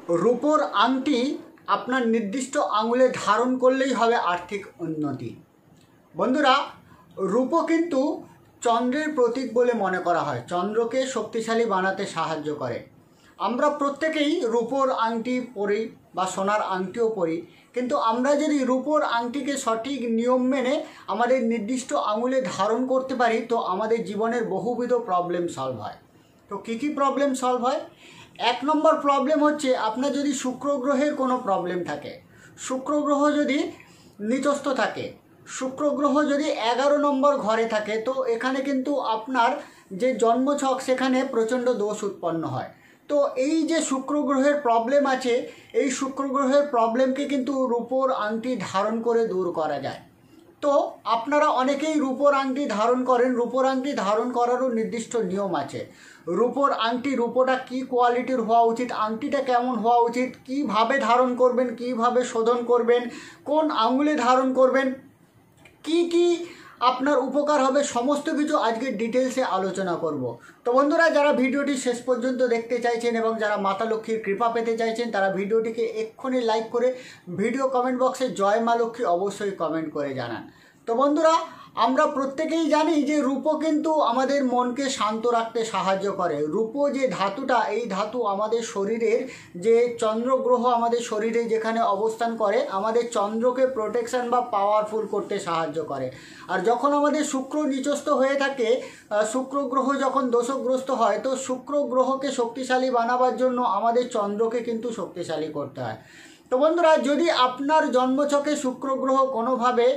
রূপোর আংটি আপনার নির্দিষ্ট আঙুলে ধারণ করলেই হবে আর্থিক উন্নতি। বন্ধুরা, রূপো কিন্তু চন্দ্রের প্রতীক বলে মনে করা হয়, চন্দ্রকে শক্তিশালী বানাতে সাহায্য করে। আমরা প্রত্যেকেই রূপোর আংটি পরি বা সোনার আংটিও পরি, কিন্তু আমরা যদি রূপোর আংটিকে সঠিক নিয়ম মেনে আমাদের নির্দিষ্ট আঙুলে ধারণ করতে পারি তো আমাদের জীবনের বহুবিধ প্রবলেম সলভ হয়। তো কী কী প্রবলেম সলভ হয়? 1 নম্বর প্রবলেম হচ্ছে আপনার যদি শুক্র গ্রহের কোনো প্রবলেম থাকে, শুক্র গ্রহ যদি নিচস্থ থাকে, শুক্র গ্রহ যদি 11 নম্বর ঘরে থাকে, তো এখানে কিন্তু আপনার যে জন্মছক সেখানে প্রচণ্ড দোষ উৎপন্ন হয়। তো এই যে শুক্র গ্রহের প্রবলেম আছে, এই শুক্র গ্রহের প্রবলেমকে কিন্তু রূপোর আংটি ধারণ করে দূর করা যায়। তো আপনারা অনেকেই রূপোর আংটি ধারণ করেন, রূপোর আংটি ধারণ করারও নির্দিষ্ট নিয়ম আছে। রূপোর আংটি, রূপোটা কী কোয়ালিটির হওয়া উচিত, আংটিটা কেমন হওয়া উচিত, কিভাবে ধারণ করবেন, কিভাবে শোধন করবেন, কোন আঙুলে ধারণ করবেন, কি কি আপনার উপকার হবে, সমস্ত কিছু আজকে ডিটেলসে আলোচনা করব। তো বন্ধুরা, যারা ভিডিওটি শেষ পর্যন্ত দেখতে চাইছেন এবং যারা মাতা লক্ষ্মীর কৃপা পেতে চাইছেন তারা ভিডিওটিকে এক্ষুনি লাইক করে ভিডিও কমেন্ট বক্সে জয় মা লক্ষ্মী অবশ্যই কমেন্ট করে জানান। তো বন্ধুরা, আমরা প্রত্যেকেই জানি যে রূপো কিন্তু আমাদের মনকে শান্ত রাখতে সাহায্য করে। রূপো যে ধাতুটা, এই ধাতু আমাদের শরীরের যে চন্দ্রগ্রহ আমাদের শরীরে যেখানে অবস্থান করে, আমাদের চন্দ্রকে প্রোটেকশন বা পাওয়ারফুল করতে সাহায্য করে। আর যখন আমাদের শুক্র নিচস্থ হয়ে থাকে, শুক্র গ্রহ যখন দোষগ্রস্ত হয়, তো শুক্র গ্রহকে শক্তিশালী বানাবার জন্য আমাদের চন্দ্রকে কিন্তু শক্তিশালী করতে হয়। তো বন্ধুরা, যদি আপনার জন্মছকে শুক্র গ্রহ কোনোভাবে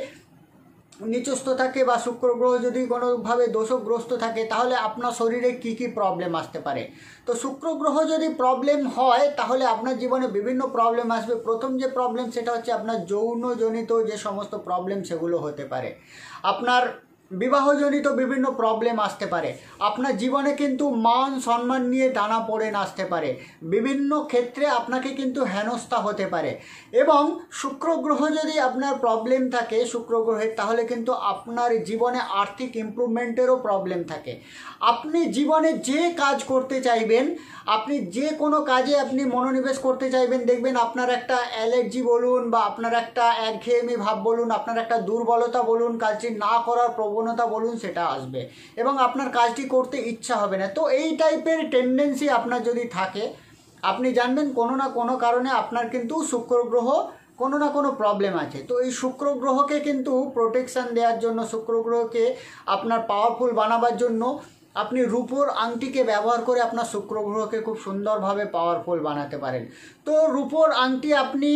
নিচস্থ থাকে বা শুক্র গ্রহ যদি কোনোভাবে দোষগ্রস্ত থাকে, তাহলে আপনার শরীরে কি কি প্রবলেম আসতে পারে। তো শুক্র গ্রহ যদি প্রবলেম হয় তাহলে আপনার জীবনে বিভিন্ন প্রবলেম আসবে। প্রথম যে প্রবলেম সেটা হচ্ছে আপনার যৌনজনিত যে সমস্ত প্রবলেম সেগুলো হতে পারে, আপনার বিবাহজনিত বিভিন্ন প্রবলেম আসতে পারে, আপনার জীবনে কিন্তু মান সম্মান নিয়ে টানাপোড়েন আসতে পারে, বিভিন্ন ক্ষেত্রে আপনাকে কিন্তু হেনস্থা হতে পারে। এবং শুক্র গ্রহ যদি আপনার প্রবলেম থাকে শুক্র গ্রহের, তাহলে কিন্তু আপনার জীবনে আর্থিক ইমপ্রুভমেন্টেরও প্রবলেম থাকে। আপনি জীবনে যে কাজ করতে চাইবেন, আপনি যে কোনো কাজে আপনি মনোনিবেশ করতে চাইবেন, দেখবেন আপনার একটা অ্যালার্জি বলুন বা আপনার একটা একঘেয়েমি ভাব বলুন, আপনার একটা দুর্বলতা বলুন, কাজটি না করার প্রবণতা বলুন, সেটা আসবে এবং আপনার কাজটি করতে ইচ্ছা হবে না। তো এই টাইপের টেন্ডেন্সি আপনার যদি থাকে, আপনি জানবেন কোনো না কোনো কারণে আপনার কিন্তু শুক্র গ্রহ কোনো না কোনো প্রবলেম আছে। তো এই শুক্র গ্রহকে কিন্তু প্রোটেকশান দেওয়ার জন্য, শুক্র গ্রহকে আপনার পাওয়ারফুল বানাবার জন্য আপনি রূপোর আংটিকে ব্যবহার করে আপনার শুক্র গ্রহকে খুব সুন্দরভাবে পাওয়ারফুল বানাতে পারেন। তো রূপোর আংটি আপনি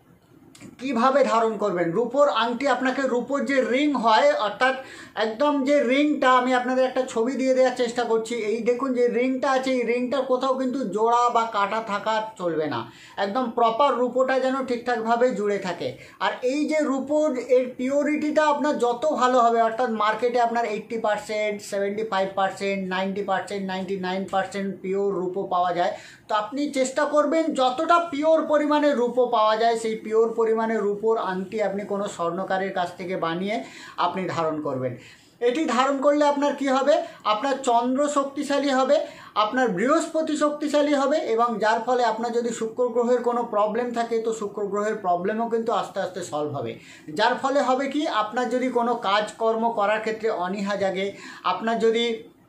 কিভাবে ধারণ করবেন? রূপোর আংটি আপনাকে, রূপোর যে রিং হয়, অর্থাৎ একদম যে রিংটা, আমি আপনাদের একটা ছবি দিয়ে দেওয়ার চেষ্টা করছি। এই দেখুন যে রিংটা আছে, এই রিংটার কোথাও কিন্তু জোড়া বা কাটা থাকা চলবে না, একদম প্রপার রূপোটা যেন ঠিকঠাকভাবে জুড়ে থাকে। আর এই যে রূপোর এর পিওরিটিটা আপনার যত ভালো হবে, অর্থাৎ মার্কেটে আপনার 80%, 75%, 90%, 99% পিওর রূপো পাওয়া যায়। তো আপনি চেষ্টা করবেন যতটা পিওর পরিমাণে রূপো পাওয়া যায় সেই পিওর পরিমাণে রূপোর আংটি আপনি কোনো স্বর্ণকারের কাছ থেকে বানিয়ে আপনি ধারণ করবেন। এটি ধারণ করলে আপনার কি হবে? আপনার চন্দ্র শক্তিশালী হবে, আপনার বৃহস্পতি শক্তিশালী হবে, এবং যার ফলে আপনার যদি শুক্র গ্রহের কোনো প্রবলেম থাকে তো শুক্র গ্রহের প্রবলেমও কিন্তু আস্তে আস্তে সলভ হবে। যার ফলে হবে কি, আপনার যদি কোনো কাজকর্ম করার ক্ষেত্রে অনীহা জাগে, আপনার যদি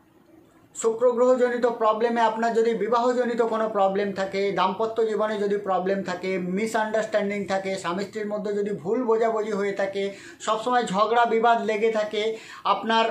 শুক্র গ্রহজনিত প্রবলেমে, আপনার যদি বিবাহজনিত কোনো প্রবলেম থাকে, দাম্পত্য জীবনে যদি প্রবলেম থাকে, মিসআন্ডারস্ট্যান্ডিং থাকে, স্বামী স্ত্রীর মধ্যে যদি ভুল বোঝাবুঝি হয়ে থাকে, সবসময় ঝগড়া বিবাদ লেগে থাকে, আপনার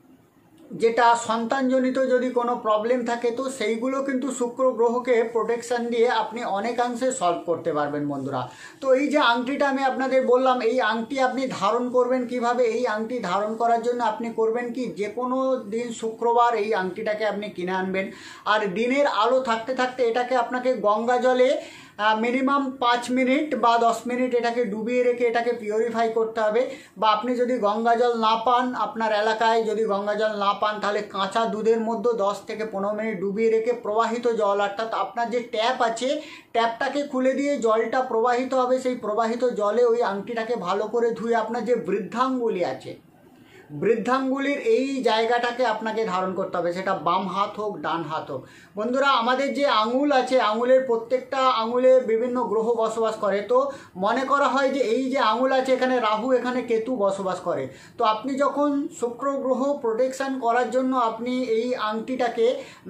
যেটা সন্তানজনিত যদি কোনো প্রবলেম থাকে, তো সেইগুলো কিন্তু শুক্র গ্রহকে প্রোটেকশান দিয়ে আপনি অনেকাংশে সলভ করতে পারবেন বন্ধুরা। তো এই যে আংটিটা আমি আপনাদের বললাম, এই আংটি আপনি ধারণ করবেন কিভাবে? এই আংটি ধারণ করার জন্য আপনি করবেন কি, যে কোনো দিন শুক্রবার এই আংটিটাকে আপনি কিনে আনবেন, আর দিনের আলো থাকতে থাকতে এটাকে আপনাকে গঙ্গা জলে মিনিমাম 5 মিনিট বা 10 মিনিট এটাকে ডুবিয়ে রেখে এটাকে পিউরিফাই করতে হবে। বা আপনি যদি গঙ্গা জল না পান, আপনার এলাকায় যদি গঙ্গা জল না পান, তাহলে কাঁচা দুধের মধ্যে 10 থেকে 15 মিনিট ডুবিয়ে রেখে প্রবাহিত জল, অর্থাৎ আপনার যে ট্যাপ আছে ট্যাপটাকে খুলে দিয়ে জলটা প্রবাহিত হবে, সেই প্রবাহিত জলে ওই আংটিটাকে ভালো করে ধুয়ে আপনার যে বৃদ্ধাঙ্গুলি আছে, বৃদ্ধাঙ্গুলির এই জায়গাটাকে আপনাকে ধারণ করতে হবে, সেটা বাম হাত হোক ডান হাত হোক। বন্ধুরা, আমাদের যে আঙুল আছে, আঙুলের প্রত্যেকটা আঙুলে বিভিন্ন গ্রহ বসবাস করে। তো মনে করা হয় যে এই যে আঙুল আছে, এখানে রাহু, এখানে কেতু বসবাস করে। তো আপনি যখন শুক্র গ্রহ প্রোটেকশান করার জন্য আপনি এই আংটিটাকে,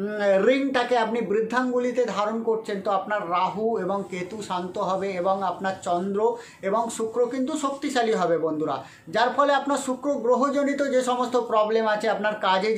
রিংটাকে আপনি বৃদ্ধাঙ্গুলিতে ধারণ করছেন, তো আপনার রাহু এবং কেতু শান্ত হবে এবং আপনার চন্দ্র এবং শুক্র কিন্তু শক্তিশালী হবে বন্ধুরা। যার ফলে আপনার শুক্র গ্রহজনিত যে সমস্ত প্রবলেম আছে, আপনার কাজে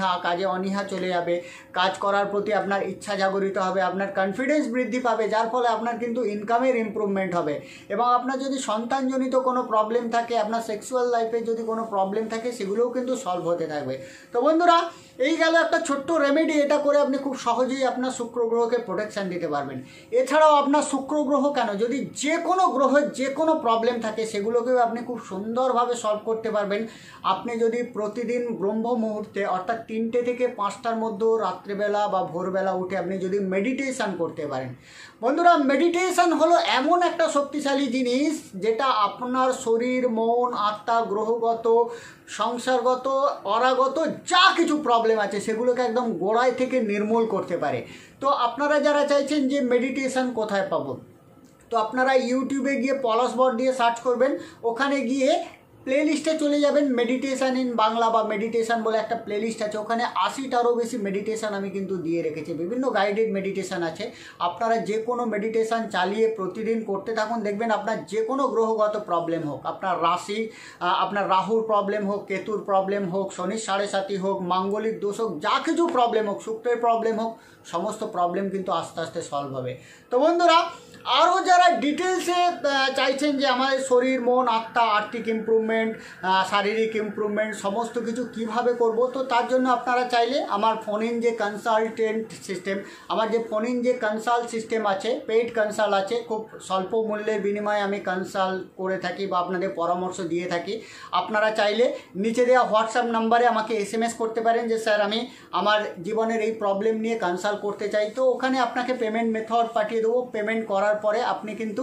অনীহা চলে যাবে, কাজ করার প্রতি আপনার ইচ্ছা জাগরিত হবে, আপনার কনফিডেন্স বৃদ্ধি পাবে, যার ফলে আপনার কিন্তু ইনকামের ইমপ্রুভমেন্ট হবে। এবং আপনার যদি সন্তানজনিত কোনো প্রবলেম থাকে, আপনার সেক্সুয়াল লাইফে যদি কোনো প্রবলেম থাকে, সেগুলোও কিন্তু সলভ হতে থাকবে। তো বন্ধুরা, এই গেল একটা ছোট্ট রেমেডি। এটা করে আপনি খুব সহজেই আপনার শুক্র গ্রহকে প্রোটেকশান দিতে পারবেন। এছাড়াও আপনার শুক্র গ্রহ কেন, যদি যে কোনো গ্রহের যে কোনো প্রবলেম থাকে, সেগুলোকেও আপনি খুব সুন্দরভাবে সলভ করতে পারবেন। আপনি যদি প্রতিদিন ব্রহ্ম মুহূর্তে, অর্থাৎ 3টে থেকে 5টার মধ্যে রাত্রেবেলা বা ভোরবেলা উঠে আপনি যদি মেডিটেশান করতে পারেন। বন্ধুরা, মেডিটেশান হলো এমন একটা শক্তিশালী জিনিস, যেটা আপনার শরীর, মন, আত্মা, গ্রহগত, সংসারগত, অরাগত যা কিছু প্রবলেম আছে, সেগুলোকে একদম গোড়ায় থেকে নির্মূল করতে পারে। তো আপনারা যারা চাইছেন যে মেডিটেশান কোথায় পাবো, তো আপনারা ইউটিউবে গিয়ে পলাশবট দিয়ে সার্চ করবেন, ওখানে গিয়ে প্লে লিস্টে চলে যাবেন, মেডিটেশান ইন বাংলা বা মেডিটেশান বলে একটা প্লে লিস্ট আছে। ওখানে 80টারও বেশি মেডিটেশান আমি কিন্তু দিয়ে রেখেছি, বিভিন্ন গাইডেড মেডিটেশান আছে। আপনারা যে কোনো মেডিটেশান চালিয়ে প্রতিদিন করতে থাকুন, দেখবেন আপনার যে কোনো গ্রহগত প্রবলেম হোক, আপনার রাশি, আপনার রাহুর প্রবলেম হোক, কেতুর প্রবলেম হোক, শনির 7.5 হোক, মাঙ্গলিক দোষ হোক, যা কিছু প্রবলেম হোক, শুক্রের প্রবলেম হোক, সমস্ত প্রবলেম কিন্তু আস্তে আস্তে সলভ হবে। তো বন্ধুরা, আরও যারা ডিটেলসে চাইছেন যে আমাদের শরীর, মন, আত্মা, আর্থিক ইমপ্রুভমেন্ট, শারীরিক ইমপ্রুভমেন্ট সমস্ত কিছু কিভাবে করব, তো তার জন্য আপনারা চাইলে আমার ফোন ইন যে কনসালটেন্ট সিস্টেম, আমার যে ফোন ইন যে কনসাল্ট সিস্টেম আছে, পেইড কনসাল্ট আছে, খুব স্বল্প মূল্যের বিনিময়ে আমি কনসাল্ট করে থাকি বা আপনাদের পরামর্শ দিয়ে থাকি। আপনারা চাইলে নিচে দেওয়া হোয়াটসঅ্যাপ নাম্বারে আমাকে SMS করতে পারেন যে স্যার আমি আমার জীবনের এই প্রবলেম নিয়ে কনসাল্ট করতে চাই। তো ওখানে আপনাকে পেমেন্ট মেথড পাঠিয়ে দেবো। পেমেন্ট করার পরে আপনি কিন্তু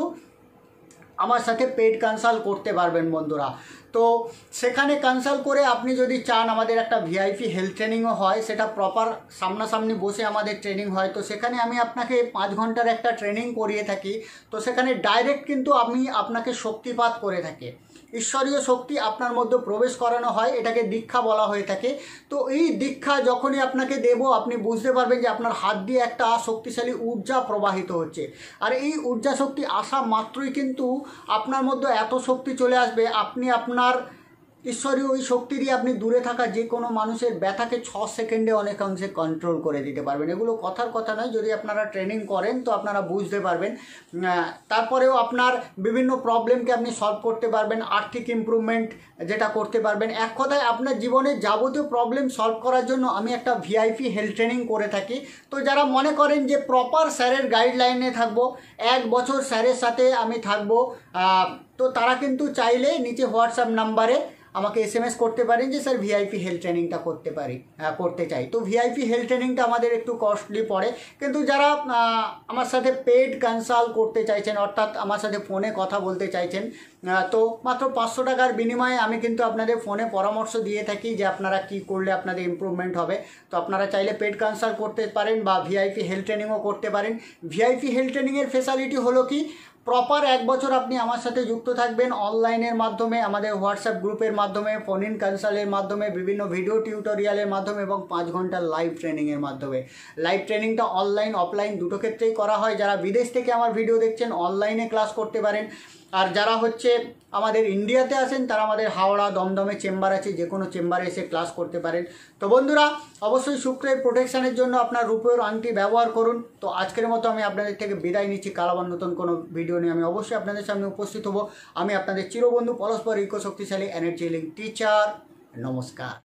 আমার সাথে পেইড কনসাল্ট করতে পারবেন বন্ধুরা। তো সেখানে কনসাল্ট করে আপনি যদি চান, আমাদের একটা VIP হেলথ ট্রেনিংও হয়, সেটা প্রপার সামনাসামনি বসে আমাদের ট্রেনিং হয়। তো সেখানে আমি আপনাকে 5 ঘন্টার একটা ট্রেনিং করিয়ে থাকি। তো সেখানে ডাইরেক্ট কিন্তু আমি আপনাকে শক্তিপাত করে থাকি, ঈশ্বরীয় শক্তি আপনার মধ্যে প্রবেশ করানো হয়, এটাকে দীক্ষা বলা হয়ে থাকে। তো এই দীক্ষা যখনই আপনাকে দেব, আপনি বুঝতে পারবেন যে আপনার হাত দিয়ে একটা শক্তিশালী ঊর্জা প্রবাহিত হচ্ছে। আর এই ঊর্জা শক্তি আসা মাত্রই কিন্তু আপনার মধ্যে এত শক্তি চলে আসবে, আপনি আপনার ঈশ্বরীয় ওই শক্তি দিয়ে আপনি দূরে থাকা যে কোনো মানুষের ব্যথাকে 6 সেকেন্ডে অনেকাংশে কন্ট্রোল করে দিতে পারবেন। এগুলো কথার কথা নয়, যদি আপনারা ট্রেনিং করেন তো আপনারা বুঝতে পারবেন। তারপরেও আপনার বিভিন্ন প্রবলেমকে আপনি সলভ করতে পারবেন, আর্থিক ইমপ্রুভমেন্ট যেটা করতে পারবেন। এক কথায় আপনার জীবনের যাবতীয় প্রবলেম সলভ করার জন্য আমি একটা VIP হেলথ ট্রেনিং করে থাকি। তো যারা মনে করেন যে প্রপার স্যারের গাইডলাইনে থাকবো, 1 বছর স্যারের সাথে আমি থাকবো, তো তারা কিন্তু চাইলে নিচে হোয়াটসঅ্যাপ নাম্বারে আমাকে SMS করতে পারেন যে স্যার VIP হেলথ ট্রেনিংটা করতে চাই। তো VIP হেলথ ট্রেনিংটা আমাদের একটু কস্টলি পড়ে, কিন্তু যারা আমার সাথে পেড কনসাল্ট করতে চাইছেন, অর্থাৎ আমার সাথে ফোনে কথা বলতে চাইছেন, তো মাত্র 500 টাকার বিনিময়ে আমি কিন্তু আপনাদের ফোনে পরামর্শ দিয়ে থাকি যে আপনারা কি করলে আপনাদের ইমপ্রুভমেন্ট হবে। তো আপনারা চাইলে পেড কনসাল্ট করতে পারেন বা VIP হেলথ ট্রেনিংও করতে পারেন। VIP হেলথ ট্রেনিংয়ের ফেসিলিটি হলো কি, প্রপার 1 বছর আপনি আমার সাথে যুক্ত থাকবেন অনলাইনের মাধ্যমে, আমাদের হোয়াটসঅ্যাপ গ্রুপের মাধ্যমে, ফোন ইন কনসাল্টের মাধ্যমে, বিভিন্ন ভিডিও টিউটোরিয়ালের মাধ্যমে এবং 5 ঘন্টার লাইভ ট্রেনিংয়ের মাধ্যমে। লাইভ ট্রেনিংটা অনলাইন অফলাইন দুটো ক্ষেত্রেই করা হয়। যারা বিদেশ থেকে আমার ভিডিও দেখছেন অনলাইনে ক্লাস করতে পারেন, আর যারা হচ্ছে আমাদের ইন্ডিয়াতে আছেন তারা আমাদের হাওড়া, দমদমে চেম্বার আছে, যে কোনো চেম্বারে এসে ক্লাস করতে পারেন। তো বন্ধুরা, অবশ্যই শুক্রের প্রোটেকশানের জন্য আপনার রূপের আংটি ব্যবহার করুন। তো আজকের মতো আমি আপনাদের থেকে বিদায় নিচ্ছি। কাল আবার নতুন কোনো ভিডিও নিয়ে আমি অবশ্যই আপনাদের সামনে উপস্থিত হব। আমি আপনাদের চিরবন্ধু পরস্পর ইকো শক্তিশালী এনার্জি লিঙ্ক টিচার। নমস্কার।